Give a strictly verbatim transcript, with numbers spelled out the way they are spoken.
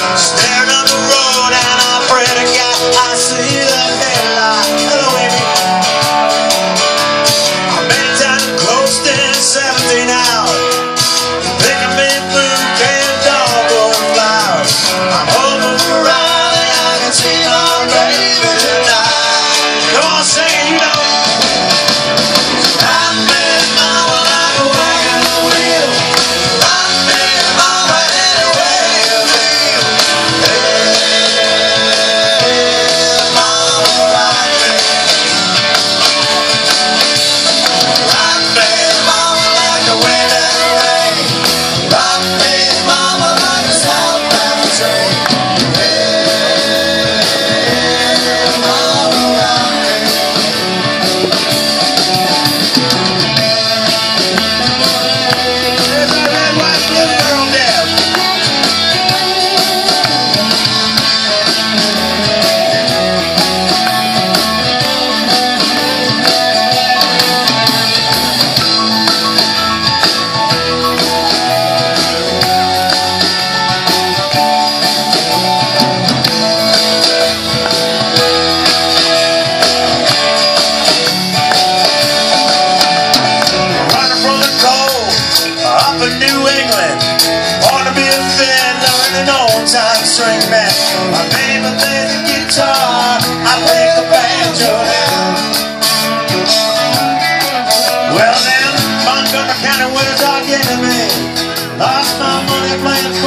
Staring up the road and I pray to God I see the headlight. Hello, Amy. I've been down close to seventeen hours, picking me food, canned dogwood flowers. I'm hoping for a ride and I can see my baby tonight. Come on, sing it, you know. Ride me, mama, like a wagon wheel. Ride me, mama, any way you feel. Hey, mama, ride me. Ride me, mama, like the wind and the rain. Ride me, mama, like a southbound train. Hey, mama, ride me. There's that red, white, blue girl there. Running from the cold up in New England. Want to be a fiddler and an old-time string band. My baby plays the guitar, I play the banjo now. Well then, Montgomery County winters are getting me. Lost my money playing